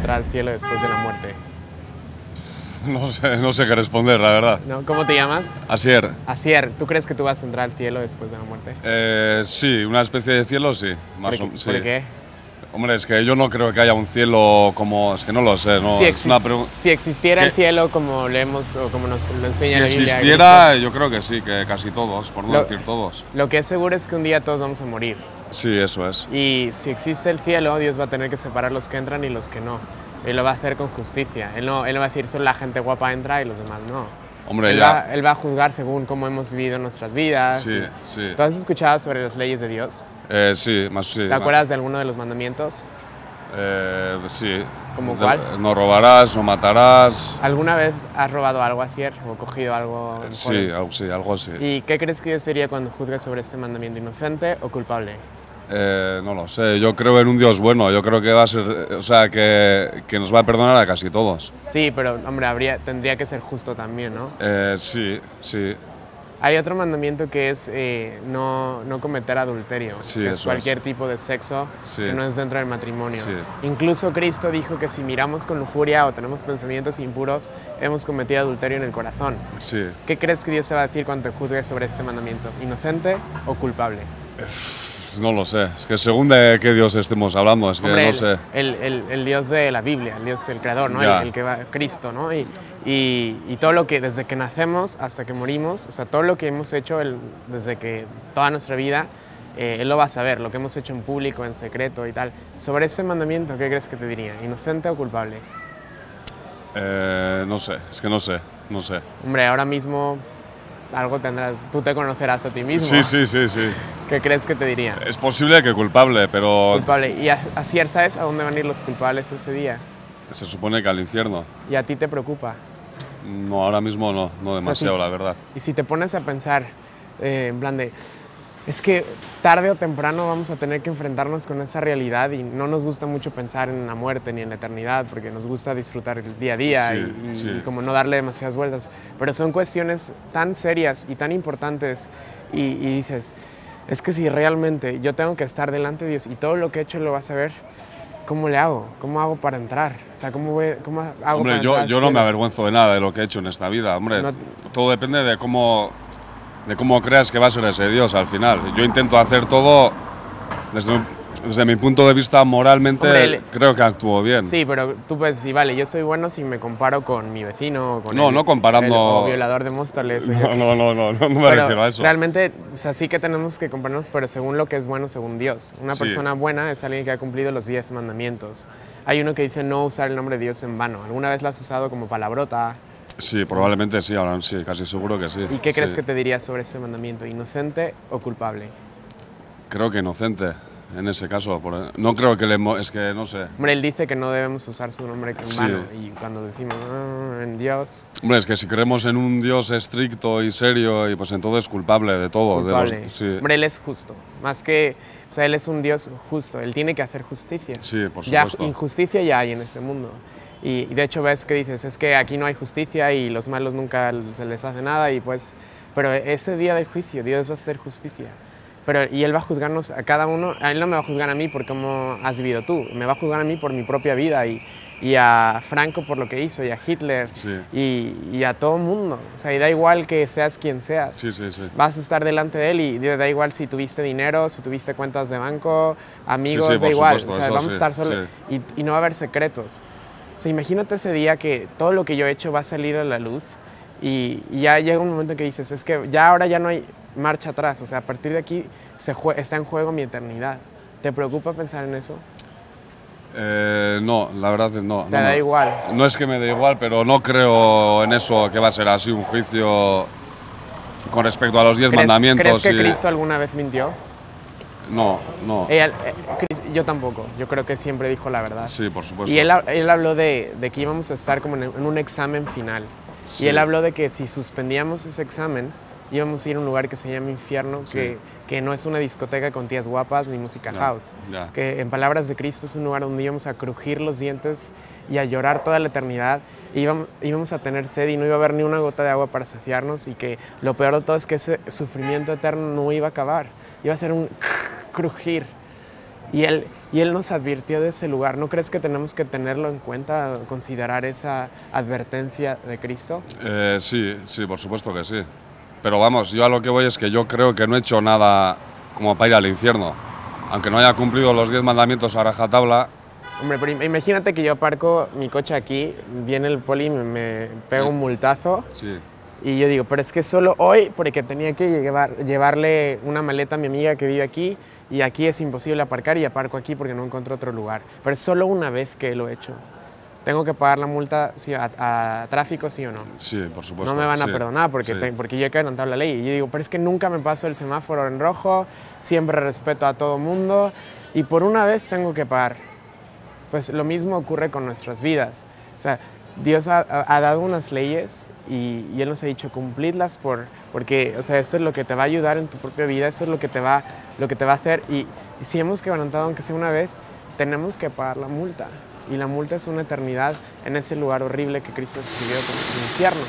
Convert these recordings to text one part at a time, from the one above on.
entrar al cielo después de la muerte? No sé qué responder, la verdad. ¿No? ¿Cómo te llamas? Asier. Asier, ¿tú crees que tú vas a entrar al cielo después de la muerte? Sí, una especie de cielo, sí. Sí. ¿Por qué? Hombre, es que yo no creo que haya un cielo como... Es que no lo sé, ¿no? Si existiera el cielo como leemos o como nos lo enseña la Biblia... Si existiera, yo creo que sí, que casi todos, por no decir todos. Lo que es seguro es que un día todos vamos a morir. Sí, eso es. Y si existe el cielo, Dios va a tener que separar los que entran y los que no. Él lo va a hacer con justicia. Él no va a decir solo la gente guapa entra y los demás no. Hombre, él va a juzgar según cómo hemos vivido nuestras vidas. Sí, sí. ¿Tú has escuchado sobre las leyes de Dios? Sí. ¿Te acuerdas de alguno de los mandamientos? Sí. ¿Cómo cuál? No robarás, no matarás. ¿Alguna vez has robado algo así o cogido algo? Sí, algo así. ¿Y qué crees que Dios sería cuando juzgue sobre este mandamiento, inocente o culpable? No lo sé, yo creo en un Dios bueno, yo creo que va a ser, o sea, que nos va a perdonar a casi todos. Sí, pero hombre, tendría que ser justo también, ¿no? Sí. Hay otro mandamiento que es no cometer adulterio, Sí, que es cualquier tipo de sexo que no es dentro del matrimonio. Sí. Incluso Cristo dijo que si miramos con lujuria o tenemos pensamientos impuros, hemos cometido adulterio en el corazón. Sí. ¿Qué crees que Dios te va a decir cuando te juzgue sobre este mandamiento? ¿Inocente o culpable? No lo sé, es que según de qué Dios estemos hablando, es que hombre, no sé. El Dios de la Biblia, el Dios, el creador, ¿no? El que va, Cristo, ¿no? Y todo lo que, desde que nacemos hasta que morimos, o sea, todo lo que hemos hecho desde que toda nuestra vida, Él lo va a saber, lo que hemos hecho en público, en secreto y tal. Sobre ese mandamiento, ¿qué crees que te diría? ¿Inocente o culpable? No sé, es que no sé. Hombre, ahora mismo algo tendrás, tú te conocerás a ti mismo. Sí. ¿Qué crees que te diría? Es posible que culpable, pero... Culpable. ¿Y así sabes a dónde van a ir los culpables ese día? Se supone que al infierno. ¿Y a ti te preocupa? No, ahora mismo no demasiado, la verdad. Y si te pones a pensar, en plan de, es que tarde o temprano vamos a tener que enfrentarnos con esa realidad y no nos gusta mucho pensar en la muerte ni en la eternidad porque nos gusta disfrutar el día a día y como no darle demasiadas vueltas. Pero son cuestiones tan serias y tan importantes y dices, es que si realmente yo tengo que estar delante de Dios y todo lo que he hecho lo vas a ver, ¿cómo le hago? ¿Cómo hago para entrar? O sea, ¿cómo hago hombre, para entrar? yo no me avergüenzo de nada de lo que he hecho en esta vida, hombre. Todo depende de cómo creas que va a ser ese Dios al final. Yo intento hacer todo desde mi punto de vista moralmente, hombre, creo que actúo bien. Sí, pero tú puedes decir, vale, yo soy bueno si me comparo con mi vecino, con no comparando... el violador de Móstoles. No me refiero a eso. Realmente, o sea, sí que tenemos que compararnos, pero según lo que es bueno, según Dios. Una persona buena es alguien que ha cumplido los 10 mandamientos. Hay uno que dice no usar el nombre de Dios en vano. ¿Alguna vez lo has usado como palabrota? Sí, probablemente sí, ahora sí, casi seguro que sí. ¿Y qué crees que te diría sobre este mandamiento? ¿Inocente o culpable? Creo que inocente, en ese caso. No creo que es que no sé. Hombre, él dice que no debemos usar su nombre en vano. Y cuando decimos en Dios... Hombre, es que si creemos en un Dios estricto y serio, y pues entonces es culpable de todo. Culpable. Hombre, él es justo. Más que... O sea, él es un Dios justo. Él tiene que hacer justicia. Sí, por supuesto. Injusticia ya hay en este mundo. Y de hecho ves que dices, es que aquí no hay justicia y los malos nunca se les hace nada y pues... Pero ese día del juicio, Dios va a hacer justicia. Y Él va a juzgarnos a cada uno. A Él no me va a juzgar a mí por cómo has vivido tú. Me va a juzgar a mí por mi propia vida y a Franco por lo que hizo y a Hitler y a todo el mundo. O sea, y da igual que seas quien seas. Sí. Vas a estar delante de Él y da igual si tuviste dinero, si tuviste cuentas de banco, amigos, da igual. Supuesto, o sea, vamos a estar solos y no va a haber secretos. O sea, imagínate ese día que todo lo que yo he hecho va a salir a la luz y ya llega un momento en que dices, es que ahora ya no hay marcha atrás, o sea, a partir de aquí está en juego mi eternidad. ¿Te preocupa pensar en eso? No, la verdad no. ¿Te da igual? No es que me dé igual, pero no creo en eso que va a ser así un juicio con respecto a los 10 mandamientos. ¿Crees que Cristo alguna vez mintió? No. Yo tampoco, yo creo que siempre dijo la verdad. Sí, por supuesto. Y él habló de que íbamos a estar como en un examen final. Sí. Y él habló de que si suspendíamos ese examen, íbamos a ir a un lugar que se llama infierno, que no es una discoteca con tías guapas ni música house. Que en palabras de Cristo es un lugar donde íbamos a crujir los dientes y a llorar toda la eternidad. Íbamos a tener sed y no iba a haber ni una gota de agua para saciarnos y que lo peor de todo es que ese sufrimiento eterno no iba a acabar. Iba a ser un crujir. Y Y Él nos advirtió de ese lugar. ¿No crees que tenemos que tenerlo en cuenta, considerar esa advertencia de Cristo? Sí, por supuesto que sí. Pero vamos, yo a lo que voy es que yo creo que no he hecho nada como para ir al infierno. Aunque no haya cumplido los 10 mandamientos a rajatabla. Hombre, pero imagínate que yo aparco mi coche aquí, viene el poli y me pega un multazo. Sí. Y yo digo, pero es que solo hoy, porque tenía que llevarle una maleta a mi amiga que vive aquí, y aquí es imposible aparcar y aparco aquí porque no encuentro otro lugar. Pero es solo una vez que lo he hecho. ¿Tengo que pagar la multa a tráfico, sí o no? Sí, por supuesto. No me van a perdonar porque yo he quebrantado la ley. Y yo digo, pero es que nunca me paso el semáforo en rojo, siempre respeto a todo mundo y por una vez tengo que pagar. Pues lo mismo ocurre con nuestras vidas. O sea, Dios ha dado unas leyes y Él nos ha dicho cumplidlas porque, o sea, esto es lo que te va a ayudar en tu propia vida, esto es lo que te va a hacer. Y si hemos quebrantado, aunque sea una vez, tenemos que pagar la multa. Y la multa es una eternidad en ese lugar horrible que Cristo escribió como el infierno.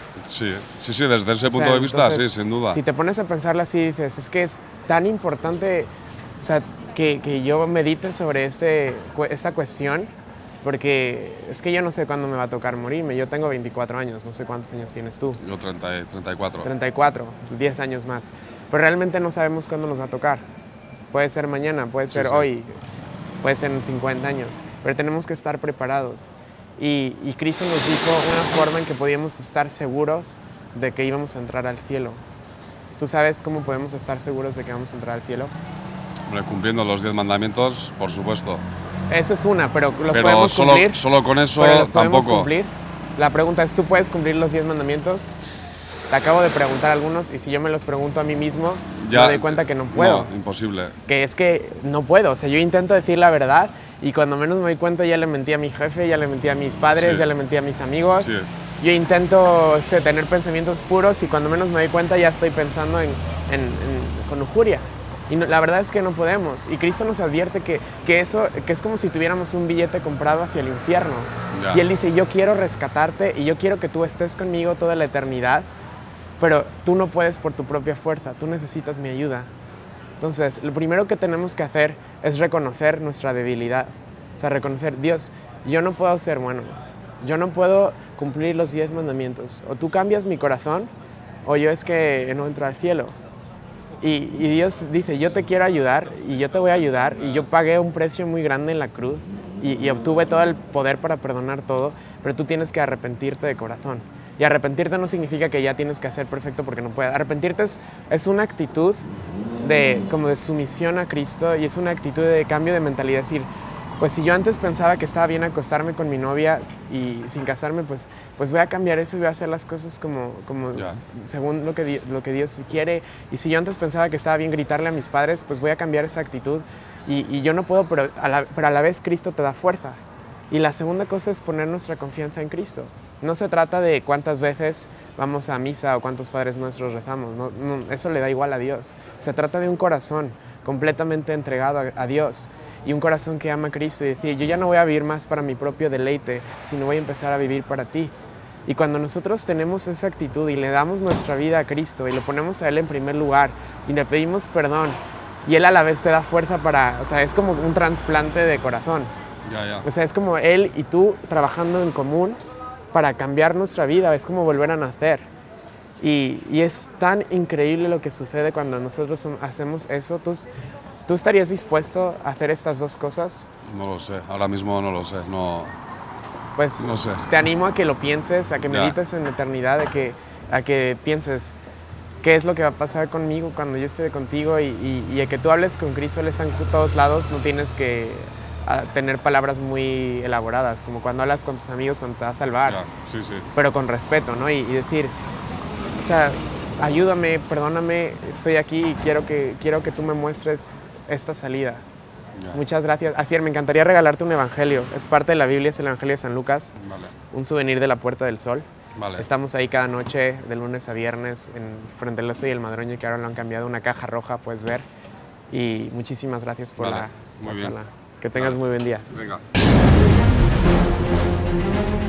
Sí, desde ese punto de vista, entonces, sí, sin duda. Si te pones a pensarlo así, dices, es que es tan importante, o sea, que yo medite sobre esta cuestión, porque es que yo no sé cuándo me va a tocar morirme. Yo tengo 24 años, no sé cuántos años tienes tú. Yo 34. 34, 10 años más. Pero realmente no sabemos cuándo nos va a tocar. Puede ser mañana, puede ser hoy, puede ser en 50 años. Pero tenemos que estar preparados. Y Cristo nos dijo una forma en que podíamos estar seguros de que íbamos a entrar al cielo. ¿Tú sabes cómo podemos estar seguros de que vamos a entrar al cielo? Cumpliendo los 10 mandamientos, por supuesto. Eso es una, pero ¿los podemos cumplir? Solo con eso pero ¿los tampoco. ¿Podemos cumplir? La pregunta es, ¿tú puedes cumplir los 10 mandamientos? Te acabo de preguntar algunos y si yo me los pregunto a mí mismo, me doy cuenta que no puedo. No, imposible. Que es que no puedo. O sea, yo intento decir la verdad y cuando menos me doy cuenta ya le mentí a mi jefe, ya le mentí a mis padres, ya le mentí a mis amigos. Sí. Yo intento tener pensamientos puros y cuando menos me doy cuenta ya estoy pensando con lujuria. Y la verdad es que no podemos. Y Cristo nos advierte que es como si tuviéramos un billete comprado hacia el infierno. Ya. Y Él dice, yo quiero rescatarte y yo quiero que tú estés conmigo toda la eternidad, pero tú no puedes por tu propia fuerza, tú necesitas mi ayuda. Entonces, lo primero que tenemos que hacer es reconocer nuestra debilidad. O sea, reconocer, Dios, yo no puedo ser bueno, yo no puedo cumplir los 10 mandamientos. O tú cambias mi corazón, o yo es que no entro al cielo. Y Dios dice, yo te quiero ayudar y yo te voy a ayudar. Y yo pagué un precio muy grande en la cruz y obtuve todo el poder para perdonar todo, pero tú tienes que arrepentirte de corazón. Y arrepentirte no significa que ya tienes que ser perfecto porque no puedes. Arrepentirte es una actitud como de sumisión a Cristo y es una actitud de cambio de mentalidad. Es decir, pues si yo antes pensaba que estaba bien acostarme con mi novia y sin casarme, pues voy a cambiar eso y voy a hacer las cosas como según lo que Dios quiere. Y si yo antes pensaba que estaba bien gritarle a mis padres, pues voy a cambiar esa actitud. Y yo no puedo, pero a la vez Cristo te da fuerza. Y la segunda cosa es poner nuestra confianza en Cristo. No se trata de cuántas veces vamos a misa o cuántos Padres Nuestros rezamos. No, eso le da igual a Dios. Se trata de un corazón completamente entregado a Dios y un corazón que ama a Cristo y decir, yo ya no voy a vivir más para mi propio deleite, sino voy a empezar a vivir para ti. Y cuando nosotros tenemos esa actitud y le damos nuestra vida a Cristo y lo ponemos a Él en primer lugar y le pedimos perdón y Él a la vez te da fuerza o sea, es como un trasplante de corazón. O sea, es como Él y tú trabajando en común para cambiar nuestra vida, es como volver a nacer. Y es tan increíble lo que sucede cuando nosotros hacemos eso. ¿Tú estarías dispuesto a hacer estas dos cosas? No lo sé, ahora mismo no lo sé, Pues no sé. Te animo a que lo pienses, a que medites en la eternidad, a que pienses qué es lo que va a pasar conmigo cuando yo esté contigo y a que tú hables con Cristo. Él está en todos lados, no tienes que tener palabras muy elaboradas, como cuando hablas con tus amigos cuando te vas a salvar, Sí. pero con respeto, ¿no? Y decir, o sea, ayúdame, perdóname, estoy aquí y quiero que tú me muestres esta salida. Muchas gracias. Asier, me encantaría regalarte un evangelio. Es parte de la Biblia, es el Evangelio de San Lucas. Vale. Un souvenir de la Puerta del Sol. Vale. Estamos ahí cada noche, de lunes a viernes, frente al Oso y el Madroño, que ahora lo han cambiado, una caja roja, puedes ver. Y muchísimas gracias por la charla. Que tengas muy buen día. Venga.